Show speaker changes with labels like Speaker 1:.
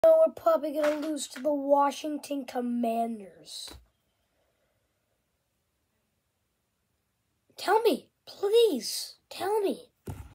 Speaker 1: No, we're probably going to lose to the Washington Commanders. Tell me, please, tell me.